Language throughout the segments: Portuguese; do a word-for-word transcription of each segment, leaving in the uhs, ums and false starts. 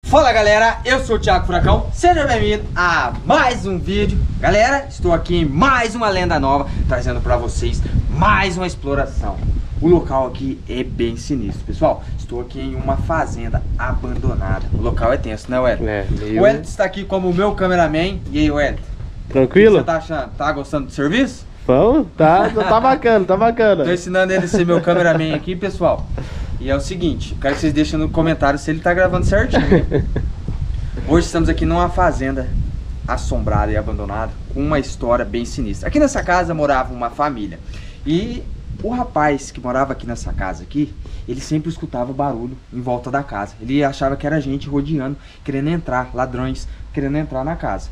Fala galera, eu sou o Thiago Furacão, seja bem-vindo a mais um vídeo. Galera, estou aqui em mais uma lenda nova, trazendo para vocês mais uma exploração. O local aqui é bem sinistro, pessoal. Estou aqui em uma fazenda abandonada. O local é tenso, né, Wellington? É, meio... O Wellington está aqui como o meu cameraman. E aí, Wellington? Tranquilo? O que você tá achando? Tá gostando do serviço? Vamos? Tá, tá bacana, tá bacana. Tô ensinando ele a ser meu cameraman aqui, pessoal. E é o seguinte, quero que vocês deixem no comentário se ele tá gravando certinho. Hoje estamos aqui numa fazenda assombrada e abandonada, com uma história bem sinistra. Aqui nessa casa morava uma família. E o rapaz que morava aqui nessa casa aqui, ele sempre escutava barulho em volta da casa. Ele achava que era gente rodeando, querendo entrar, ladrões querendo entrar na casa.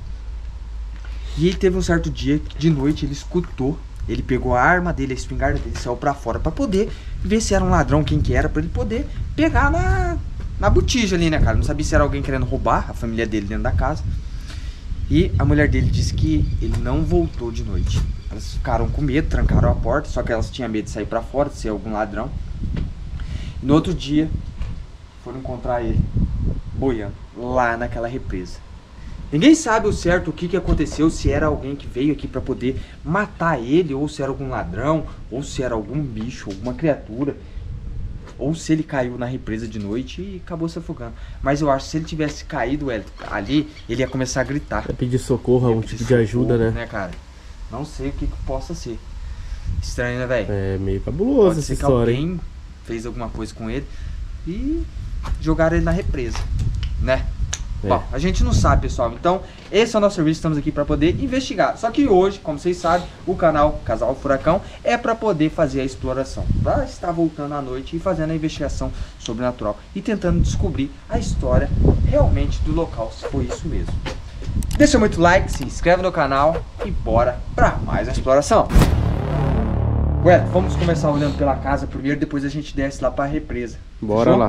E teve um certo dia que de noite ele escutou. Ele pegou a arma dele, a espingarda dele, saiu pra fora pra poder ver se era um ladrão, quem que era, pra ele poder pegar na, na botija ali, né, cara? Não sabia se era alguém querendo roubar a família dele dentro da casa. E a mulher dele disse que ele não voltou de noite. Elas ficaram com medo, trancaram a porta, só que elas tinham medo de sair pra fora, de ser algum ladrão. E no outro dia, foram encontrar ele boiando lá naquela represa. Ninguém sabe o certo o que, que aconteceu, se era alguém que veio aqui para poder matar ele, ou se era algum ladrão, ou se era algum bicho, alguma criatura, ou se ele caiu na represa de noite e acabou se afogando. Mas eu acho que se ele tivesse caído ali, ele ia começar a gritar. Ia pedir socorro, algum tipo de ajuda, socorro, né? né, cara? Não sei o que, que possa ser. Estranho, né, velho? É meio cabuloso Pode essa ser que história, alguém hein? fez alguma coisa com ele e jogaram ele na represa, né? É. Bom, a gente não sabe, pessoal. Então, esse é o nosso serviço. Estamos aqui para poder investigar. Só que hoje, como vocês sabem, o canal Casal Furacão é para poder fazer a exploração, para estar voltando à noite e fazendo a investigação sobrenatural e tentando descobrir a história realmente do local, se foi isso mesmo. Deixa muito like, se inscreve no canal e bora para mais uma exploração. Ué, vamos começar olhando pela casa primeiro, depois a gente desce lá para a represa. Bora Fechou? lá.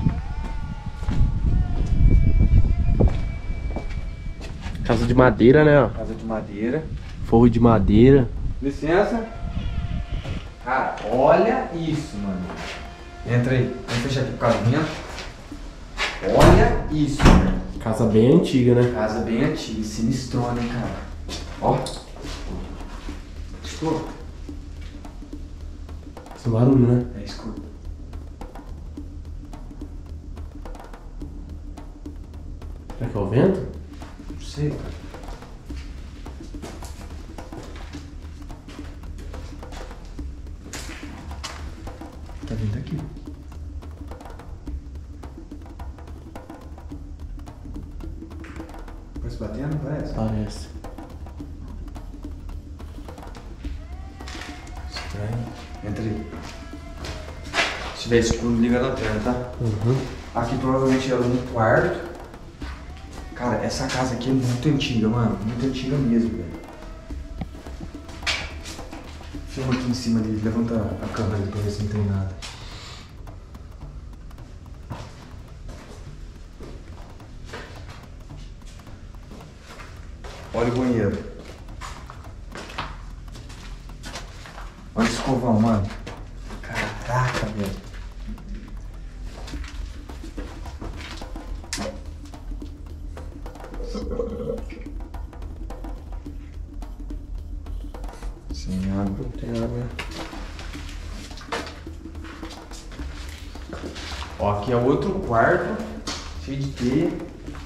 Casa de madeira, né? Ó. Casa de madeira. Forro de madeira. Licença. Cara, olha isso, mano. Entra aí. Vamos fechar aqui por causa do vento. Olha isso, mano. Casa bem antiga, né? Casa bem antiga, sinistrona, hein, cara. Ó. Escuta. Esse barulho, né? É, escuta. Será que é o vento? Não sei, cara. Tá vindo aqui. Parece batendo, parece? Parece. Estranho. Entra aí. Se tiver escuro, liga a lanterna, tá? Uhum. Aqui provavelmente era um quarto. Cara, essa casa aqui é muito antiga, mano. Muito antiga mesmo, velho. Filma aqui em cima dele. Levanta a câmera pra ver se não tem nada. Olha o banheiro. Olha o escovão, mano. Caraca, velho. Sem água. Não tem água. Ó, aqui é outro quarto, cheio de teia.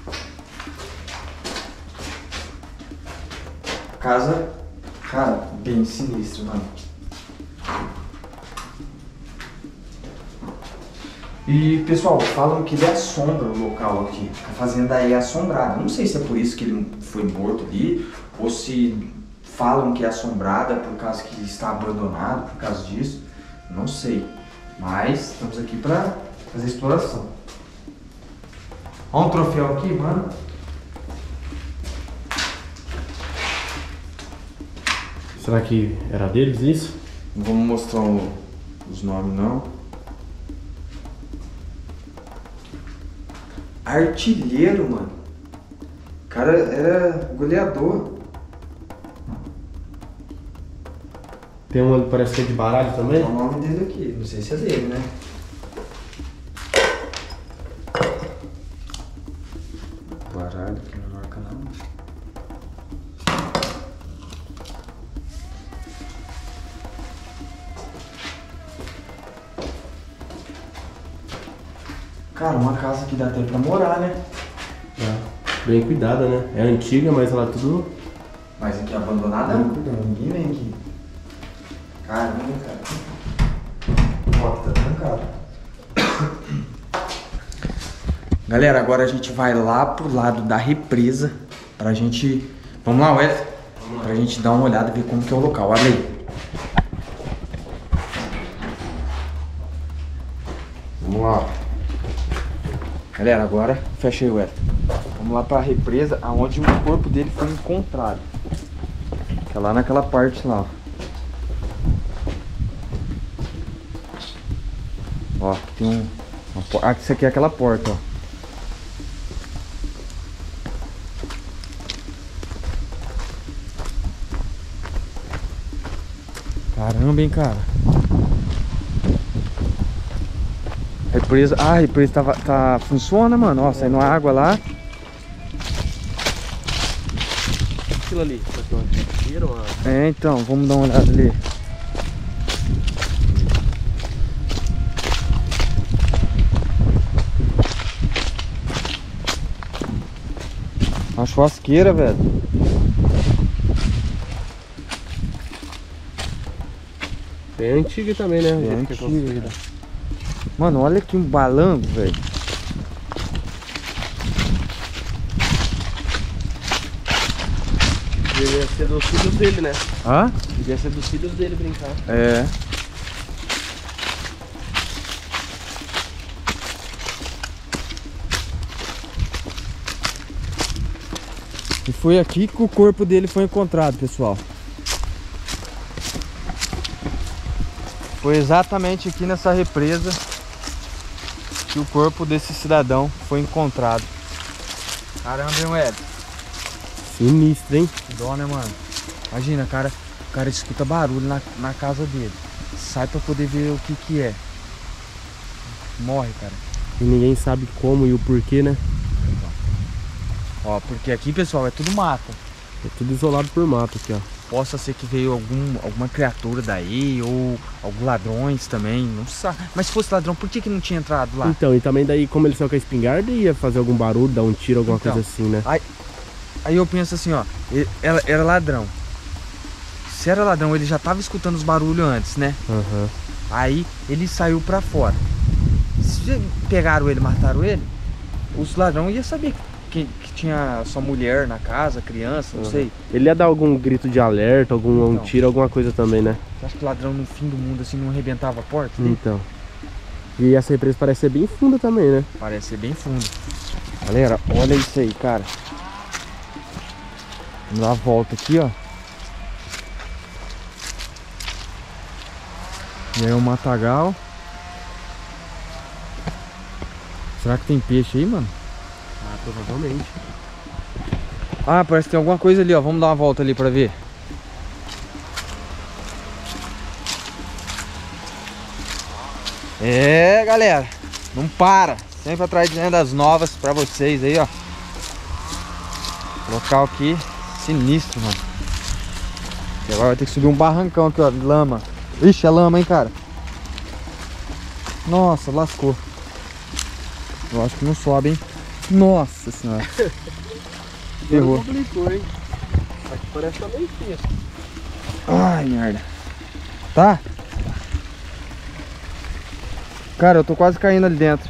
Casa, cara, bem sinistra, mano. E, pessoal, falam que ele assombra o local aqui. A fazenda é assombrada. Não sei se é por isso que ele foi morto ali, ou se falam que é assombrada por causa que está abandonado, por causa disso. Não sei. Mas estamos aqui pra fazer exploração. Olha um troféu aqui, mano. Será que era deles isso? Não vamos mostrar o, os nomes, não. Artilheiro, mano. O cara era goleador. Tem um que parece que é de baralho também? Olha o nome dele aqui. Não sei se é dele, né? o arado aqui não marca não. Cara, uma casa que dá tempo pra morar, né? É. Bem cuidada, né? É antiga, mas ela é tudo... Mas aqui é abandonada? Não, cuidado. Ninguém vem aqui. Caramba, cara. Ó, tá trancado. Galera, agora a gente vai lá pro lado da represa pra gente... Vamos lá, Wesley? Vamos lá. Pra gente dar uma olhada e ver como que é o local. Abre aí. Vamos lá. Galera, agora fecha aí, Wesley. Vamos lá pra represa, aonde o corpo dele foi encontrado. Que é lá naquela parte lá, ó. Ó, aqui tem um... Uma, ah, isso aqui é aquela porta, ó. Caramba, hein, cara. Represa... Ah, a represa tá, tá... funciona, mano. Ó, saindo água lá. Aquilo ali, viram a... É, então, vamos dar uma olhada ali. Uma churrasqueira, velho. É antiga também, né? É antiga. Mano, olha aqui um balanço, velho. Devia ser dos filhos dele, né? Hã? Devia ser dos filhos dele brincar. É. E foi aqui que o corpo dele foi encontrado, pessoal. Foi exatamente aqui nessa represa que o corpo desse cidadão foi encontrado. Caramba, hein, Ed? Sinistro, hein? Que dó, né, mano? Imagina, cara, o cara escuta barulho na, na casa dele. Sai pra poder ver o que que é. Morre, cara. E ninguém sabe como e o porquê, né? Ó, porque aqui, pessoal, é tudo mato. É tudo isolado por mato aqui, ó. Possa ser que veio algum, alguma criatura daí, ou alguns ladrões também, não sabe. Mas se fosse ladrão, por que que não tinha entrado lá? Então, e também daí, como ele saiu com a espingarda, ia fazer algum barulho, dar um tiro, alguma Então, coisa assim, né? Aí, aí eu penso assim, ó, ele, ela era ladrão. Se era ladrão, ele já tava escutando os barulhos antes, né? Uhum. Aí ele saiu pra fora. Se pegaram ele, mataram ele, os ladrões iam saber que, que tinha sua mulher na casa, criança, não Uhum. sei. Ele ia dar algum grito de alerta, algum Então. um tiro, alguma coisa também, né? Você acha que o ladrão no fim do mundo assim não arrebentava a porta dele? Então. E essa represa parece ser bem funda também, né? Parece ser bem fundo. Galera, olha isso aí, cara. Vamos dar a volta aqui, ó. E aí o matagal. Será que tem peixe aí, mano? Ah, provavelmente. Ah, parece que tem alguma coisa ali, ó. Vamos dar uma volta ali pra ver. É, galera. Não para. Sempre atrás de lendas novas pra vocês aí, ó. Local aqui sinistro, mano. E agora vai ter que subir um barrancão aqui, ó. Lama. Ixi, é lama, hein, cara. Nossa, lascou. Eu acho que não sobe, hein. Nossa senhora. Ferrou. Complicou, hein? Aqui parece que tá bem feio. Ai, merda. Tá? Cara, eu tô quase caindo ali dentro.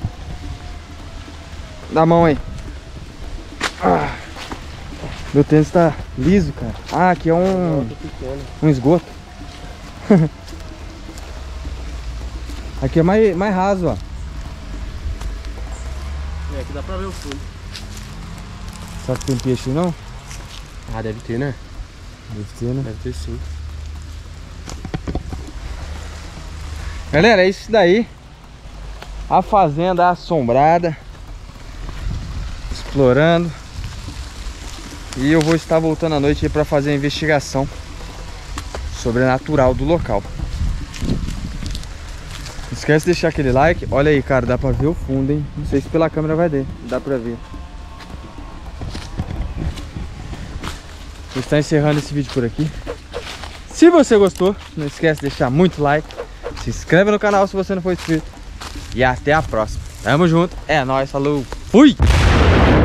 Dá a mão aí. Ah, meu tênis tá liso, cara. Ah, aqui é um, um esgoto. Aqui é mais, mais raso, ó. É, aqui dá pra ver o fundo. Será que tem peixe aí, não? Ah, deve ter, né? Deve ter, né? Deve ter sim. Galera, é isso daí. A fazenda assombrada. Explorando. E eu vou estar voltando à noite aí pra fazer a investigação sobrenatural do local. Não esquece de deixar aquele like. Olha aí, cara, dá pra ver o fundo, hein? Não sei se pela câmera vai dar. Dá pra ver. Vou estar encerrando esse vídeo por aqui. Se você gostou, não esquece de deixar muito like. Se inscreve no canal se você não for inscrito. E até a próxima. Tamo junto. É nóis. Falou. Fui!